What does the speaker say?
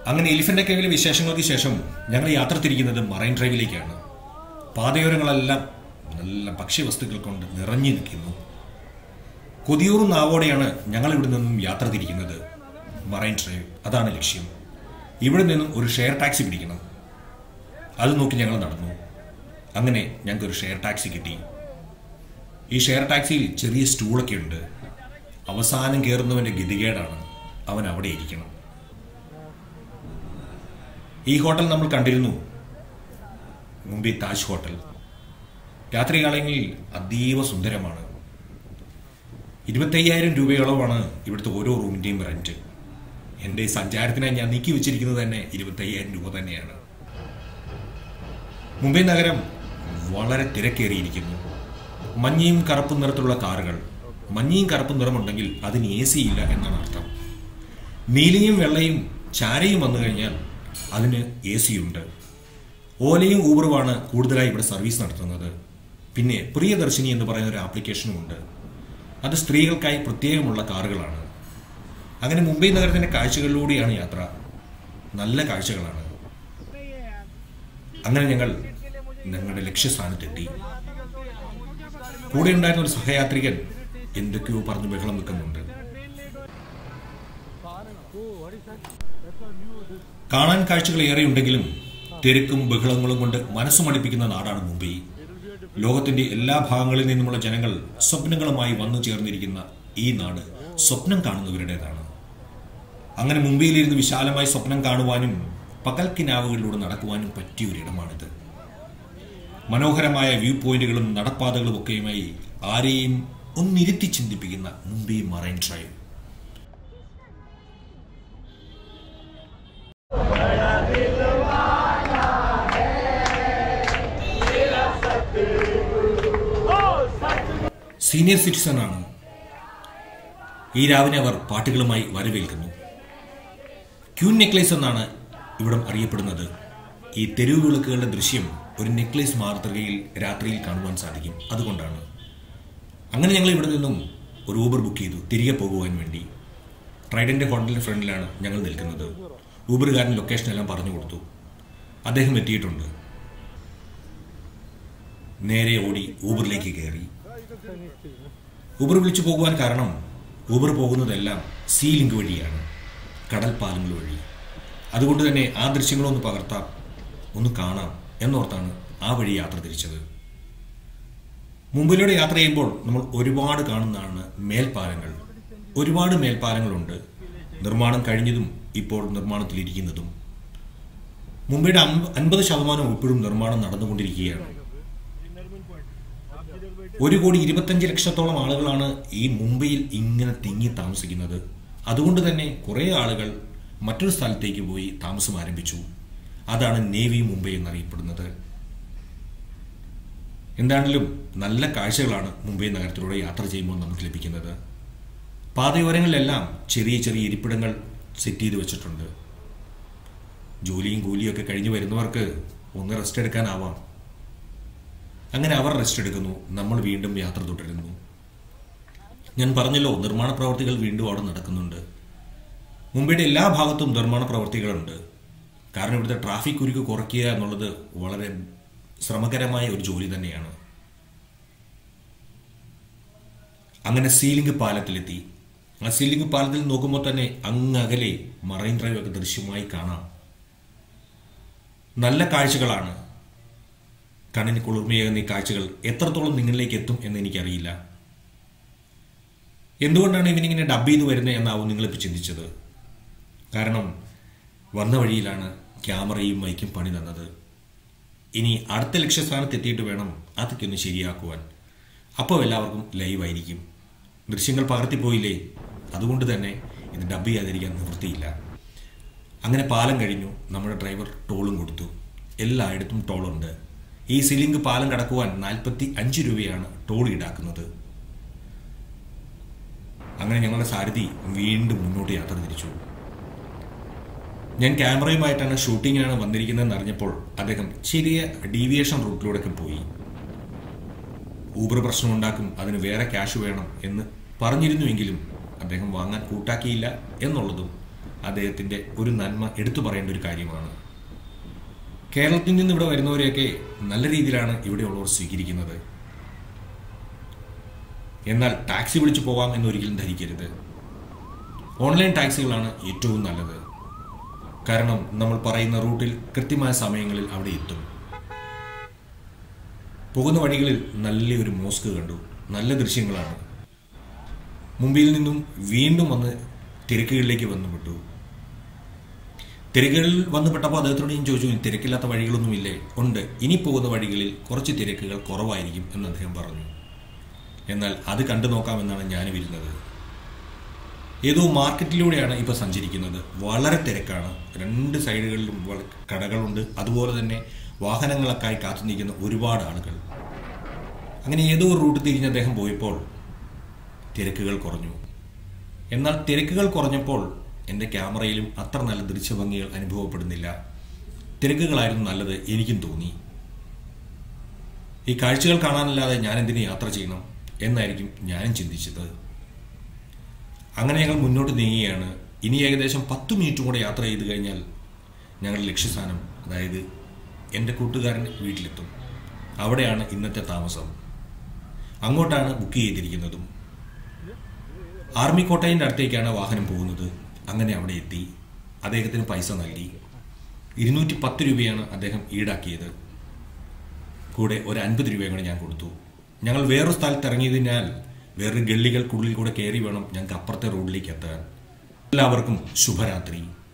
അങ്ങനെ എലിഫന്റ് കേവിലെ വിശേഷങ്ങൾക്ക് ശേഷം ഞങ്ങൾ യാത്ര തിരിക്കുന്നത് മറൈൻ ഡ്രൈവിലേക്കാണ്. പാതയോരങ്ങളെല്ലാം നല്ല ഭക്ഷ്യവസ്തുക്കൾ കൊണ്ട് നിറഞ്ഞു നിൽക്കുന്നു. കൊതിയൂറും നാവോടെയാണ് ഞങ്ങൾ ഇവിടെ നിന്നും യാത്ര തിരിക്കുന്നത്. മറൈൻ ഡ്രൈവ് അതാണ് ലക്ഷ്യം. ഇവിടെ നിന്നും ഒരു ഷെയർ ടാക്സി പിടിക്കണം. അത് നോക്കി ഞങ്ങൾ നടന്നു. അങ്ങനെ ഞങ്ങൾക്കൊരു ഷെയർ ടാക്സി കിട്ടി. ഈ ഷെയർ ടാക്സിയിൽ ചെറിയ സ്റ്റൂളൊക്കെ ഉണ്ട്. അവസാനം കയറുന്നവൻ്റെ ഗതികേടാണ്, അവൻ അവിടെ ഇരിക്കണം. ഈ ഹോട്ടൽ നമ്മൾ കണ്ടിരുന്നു, മുംബൈ താജ് ഹോട്ടൽ. രാത്രികാലങ്ങളിൽ അതീവ സുന്ദരമാണ്. 25,000 രൂപയോളമാണ് ഇവിടുത്തെ ഓരോ റൂമിൻ്റെയും റെന്റ്. എൻ്റെ സഞ്ചാരത്തിനായി ഞാൻ നീക്കി വെച്ചിരിക്കുന്നത് തന്നെ 25,000 രൂപ തന്നെയാണ്. മുംബൈ നഗരം വളരെ തിരക്കേറിയിരിക്കുന്നു. മഞ്ഞയും കറുപ്പും നിറത്തിലുള്ള കാറുകൾ. മഞ്ഞയും കറുപ്പും നിറമുണ്ടെങ്കിൽ അതിന് AC ഇല്ല എന്നാണ് അർത്ഥം. നീലയും വെള്ളയും ചാരയും വന്നു കഴിഞ്ഞാൽ അതിന് AC ഉണ്ട്. ഓലയും ഊബറുമാണ് കൂടുതലായി ഇവിടെ സർവീസ് നടത്തുന്നത്. പിന്നെ പ്രിയദർശിനി എന്ന് പറയുന്ന ഒരു ആപ്ലിക്കേഷനും ഉണ്ട്. അത് സ്ത്രീകൾക്കായി പ്രത്യേകമുള്ള കാറുകളാണ്. അങ്ങനെ മുംബൈ നഗരത്തിൻ്റെ കാഴ്ചകളിലൂടെയാണ് യാത്ര. നല്ല കാഴ്ചകളാണ്. അങ്ങനെ ഞങ്ങൾ ഞങ്ങളുടെ ലക്ഷ്യസ്ഥാനത്തെത്തി. കൂടെ ഉണ്ടായിരുന്ന ഒരു സഹയാത്രികൻ എന്തൊക്കെയോ പറഞ്ഞ് ബഹളം വെക്കുന്നുണ്ട്. കാണാൻ കാഴ്ചകൾ ഏറെ ഉണ്ടെങ്കിലും തിരക്കും ബഹളങ്ങളും കൊണ്ട് മനസ്സ് മടുപ്പിക്കുന്ന നാടാണ് മുംബൈ. ലോകത്തിന്റെ എല്ലാ ഭാഗങ്ങളിൽ നിന്നുമുള്ള ജനങ്ങൾ സ്വപ്നങ്ങളുമായി വന്നു ചേർന്നിരിക്കുന്ന ഈ നാട് സ്വപ്നം കാണുന്നവരുടേതാണ്. അങ്ങനെ മുംബൈയിലിരുന്ന് വിശാലമായി സ്വപ്നം കാണുവാനും പകൽ കിനാവുകളിലൂടെ നടക്കുവാനും പറ്റിയ ഒരിടമാണിത്. മനോഹരമായ വ്യൂ പോയിന്റുകളും നടപ്പാതകളും ഒക്കെയുമായി ആരെയും ഒന്നിരുത്തി ചിന്തിപ്പിക്കുന്ന Mumbai marine drive. Senior citizen ആണ്. ഈ രാവിനെ അവർ പാട്ടുകളുമായി വരവേൽക്കുന്നു. ക്യൂൻ നെക്ലേസ് എന്നാണ് ഇവിടം അറിയപ്പെടുന്നത്. ഈ തെരുവ് വിളക്കുകളുടെ ദൃശ്യം ഒരു നെക്ലേസ് മാതൃകയിൽ രാത്രിയിൽ കാണുവാൻ സാധിക്കും. അതുകൊണ്ടാണ്. അങ്ങനെ ഞങ്ങൾ ഇവിടെ നിന്നും ഒരു ഊബർ ബുക്ക് ചെയ്തു തിരികെ പോകുവാൻ വേണ്ടി. ട്രൈഡന്റ് ഹോട്ടലിന്റെ ഫ്രണ്ടിലാണ് ഞങ്ങൾ നിൽക്കുന്നത്. ഊബറുകാരൻ ലൊക്കേഷൻ എല്ലാം പറഞ്ഞു കൊടുത്തു. അദ്ദേഹം എത്തിയിട്ടുണ്ട്. നേരെ ഓടി ഊബറിലേക്ക് കയറി. ഊബർ വിളിച്ചു പോകുവാൻ കാരണം ഊബർ പോകുന്നതെല്ലാം സീ ലിങ്ക് വഴിയാണ്, കടൽ പാലങ്ങൾ വഴി. അതുകൊണ്ട് തന്നെ ആ ദൃശ്യങ്ങളൊന്ന് പകർത്താം, ഒന്ന് കാണാം എന്നോർത്താണ് ആ വഴി യാത്ര തിരിച്ചത്. മുംബൈയിലൂടെ യാത്ര ചെയ്യുമ്പോൾ നമ്മൾ ഒരുപാട് കാണുന്നതാണ് മേൽപ്പാലങ്ങൾ. ഒരുപാട് മേൽപ്പാലങ്ങളുണ്ട്. നിർമ്മാണം കഴിഞ്ഞതും ഇപ്പോൾ നിർമ്മാണത്തിലിരിക്കുന്നതും. മുംബൈയുടെ 50% ഇപ്പോഴും നിർമ്മാണം നടന്നുകൊണ്ടിരിക്കുകയാണ്. 1,25,00,000 ആളുകളാണ് ഈ മുംബൈയിൽ ഇങ്ങനെ തിങ്ങി താമസിക്കുന്നത്. അതുകൊണ്ട് തന്നെ കുറേ ആളുകൾ മറ്റൊരു സ്ഥലത്തേക്ക് പോയി താമസം ആരംഭിച്ചു. അതാണ് നേവി മുംബൈ എന്നറിയപ്പെടുന്നത്. എന്താണെങ്കിലും നല്ല കാഴ്ചകളാണ് മുംബൈ നഗരത്തിലൂടെ യാത്ര ചെയ്യുമ്പോൾ നമുക്ക് ലഭിക്കുന്നത്. പാതയോരങ്ങളിലെല്ലാം ചെറിയ ചെറിയ ഇരിപ്പിടങ്ങൾ സെറ്റ് ചെയ്ത് വെച്ചിട്ടുണ്ട്. ജോലിയും കൂലിയൊക്കെ കഴിഞ്ഞ് വരുന്നവർക്ക് ഒന്ന് റെസ്റ്റ് എടുക്കാനാവാം. അങ്ങനെ അവർ റെസ്റ്റ് എടുക്കുന്നു. നമ്മൾ വീണ്ടും യാത്ര തുടരുന്നു. ഞാൻ പറഞ്ഞല്ലോ, നിർമ്മാണ പ്രവർത്തികൾ വീണ്ടും അവിടെ നടക്കുന്നുണ്ട്. മുംബൈയുടെ എല്ലാ ഭാഗത്തും നിർമ്മാണ പ്രവർത്തികളുണ്ട്. കാരണം ഇവിടുത്തെ ട്രാഫിക് കുരുക്ക് കുറയ്ക്കുക എന്നുള്ളത് വളരെ ശ്രമകരമായ ഒരു ജോലി തന്നെയാണ്. അങ്ങനെ സീലിംഗ് പാലത്തിലെത്തി. ആ സീലിംഗ് പാലത്തിൽ നോക്കുമ്പോൾ തന്നെ അങ്ങകലെ മറൈൻ ഡ്രൈവ് ഒക്കെ ദൃശ്യമായി കാണാം. നല്ല കാഴ്ചകളാണ്. കണ്ണിന് കുളിർമയേകുന്ന ഈ കാഴ്ചകൾ എത്രത്തോളം നിങ്ങളിലേക്ക് എത്തും എന്ന് എനിക്കറിയില്ല. എന്തുകൊണ്ടാണ് ഇവനിങ്ങനെ ഡബ് ചെയ്ത് വരുന്നത് എന്നാവും നിങ്ങളിപ്പോൾ ചിന്തിച്ചത്. കാരണം വന്ന വഴിയിലാണ് ക്യാമറയും മൈക്കും പണി തന്നത്. ഇനി അടുത്ത ലക്ഷ്യസ്ഥാനത്ത് എത്തിയിട്ട് വേണം അതൊക്കെ ഒന്ന് ശരിയാക്കുവാൻ. അപ്പോൾ എല്ലാവർക്കും ലൈവായിരിക്കും. ദൃശ്യങ്ങൾ പകർത്തിപ്പോയില്ലേ, അതുകൊണ്ട് തന്നെ ഇത് ഡബ് ചെയ്യാതിരിക്കാൻ നിവൃത്തിയില്ല. അങ്ങനെ പാലം കഴിഞ്ഞു. നമ്മുടെ ഡ്രൈവർ ടോളും കൊടുത്തു. എല്ലായിടത്തും ടോളുണ്ട്. ഈ സീലിംഗ് പാലം കടക്കുവാൻ 45 രൂപയാണ് ടോൾ ഈടാക്കുന്നത്. അങ്ങനെ ഞങ്ങളുടെ സാരഥി വീണ്ടും മുന്നോട്ട് യാത്ര തിരിച്ചു. ഞാൻ ക്യാമറയുമായിട്ടാണ് ഷൂട്ടിങ്ങിനാണ് വന്നിരിക്കുന്നതെന്ന് അറിഞ്ഞപ്പോൾ അദ്ദേഹം ചെറിയ ഡീവിയേഷൻ റൂട്ടിലൂടെയൊക്കെ പോയി. ഊബർ പ്രശ്നമുണ്ടാക്കും, അതിന് വേറെ ക്യാഷ് വേണം എന്ന് പറഞ്ഞിരുന്നുവെങ്കിലും അദ്ദേഹം വാങ്ങാൻ കൂട്ടാക്കിയില്ല എന്നുള്ളതും അദ്ദേഹത്തിൻ്റെ ഒരു നന്മ എടുത്തു പറയേണ്ട ഒരു കാര്യമാണ്. കേരളത്തിൽ നിന്ന് ഇവിടെ വരുന്നവരെയൊക്കെ നല്ല രീതിയിലാണ് ഇവിടെയുള്ളവർ സ്വീകരിക്കുന്നത്. എന്നാൽ ടാക്സി വിളിച്ചു പോകാം എന്നൊരിക്കലും ധരിക്കരുത്. ഓൺലൈൻ ടാക്സികളാണ് ഏറ്റവും നല്ലത്. കാരണം നമ്മൾ പറയുന്ന റൂട്ടിൽ കൃത്യമായ സമയങ്ങളിൽ അവിടെ എത്തും. പോകുന്ന വഴികളിൽ നല്ലൊരു മോസ്ക് കണ്ടു. നല്ല ദൃശ്യങ്ങളാണ്. മുംബൈയിൽ നിന്നും വീണ്ടും വന്ന് തിരക്കുകളിലേക്ക് വന്നുപെട്ടു. തിരക്കുകളിൽ വന്നുപെട്ടപ്പോൾ അദ്ദേഹത്തോട് ഞാൻ ചോദിച്ചു, തിരക്കില്ലാത്ത വഴികളൊന്നുമില്ലേ? ഉണ്ട്, ഇനി പോകുന്ന വഴികളിൽ കുറച്ച് തിരക്കുകൾ കുറവായിരിക്കും എന്ന് അദ്ദേഹം പറഞ്ഞു. എന്നാൽ അത് കണ്ടു നോക്കാമെന്നാണ് ഞാൻ വരുന്നത്. ഏതോ മാർക്കറ്റിലൂടെയാണ് ഇപ്പോൾ സഞ്ചരിക്കുന്നത്. വളരെ തിരക്കാണ്. രണ്ട് സൈഡുകളിലും കടകളുണ്ട്. അതുപോലെ തന്നെ വാഹനങ്ങളൊക്കെയായി കാത്തു നിൽക്കുന്ന ഒരുപാട് ആളുകൾ. അങ്ങനെ ഏതോ റൂട്ട് തിരിഞ്ഞ് അദ്ദേഹം പോയപ്പോൾ തിരക്കുകൾ കുറഞ്ഞു. എന്നാൽ തിരക്കുകൾ കുറഞ്ഞപ്പോൾ എൻ്റെ ക്യാമറയിലും അത്ര നല്ല ദൃശ്യഭംഗികൾ അനുഭവപ്പെടുന്നില്ല. തിരക്കുകളായിരുന്നു നല്ലത് എനിക്കും തോന്നി. ഈ കാഴ്ചകൾ കാണാനല്ലാതെ ഞാൻ എന്തിനു യാത്ര ചെയ്യണം എന്നായിരിക്കും ഞാനും ചിന്തിച്ചത്. അങ്ങനെ ഞങ്ങൾ മുന്നോട്ട് നീങ്ങുകയാണ്. ഇനി ഏകദേശം 10 മിനിറ്റ് കൂടെ യാത്ര ചെയ്ത് കഴിഞ്ഞാൽ ഞങ്ങളുടെ ലക്ഷ്യസ്ഥാനം, അതായത് എൻ്റെ കൂട്ടുകാരൻ്റെ വീട്ടിലെത്തും. അവിടെയാണ് ഇന്നത്തെ താമസം. അങ്ങോട്ടാണ് ബുക്ക് ചെയ്തിരിക്കുന്നതും. ആർമി കോട്ടയിൻ്റെ അടുത്തേക്കാണ് വാഹനം പോകുന്നത്. അങ്ങനെ അവിടെ എത്തി. അദ്ദേഹത്തിന് പൈസ നൽകി. 210 രൂപയാണ് അദ്ദേഹം ഈടാക്കിയത്. കൂടെ ഒരു 50 രൂപയും കൂടെ ഞാൻ കൊടുത്തു. ഞങ്ങൾ വേറൊരു സ്ഥലത്ത് ഇറങ്ങിയതിനാൽ വേറൊരു ഗള്ളികൾക്കുള്ളിൽ കൂടെ കയറി വേണം ഞങ്ങൾക്ക് അപ്പുറത്തെ റോഡിലേക്ക് എത്താൻ. എല്ലാവർക്കും ശുഭരാത്രി.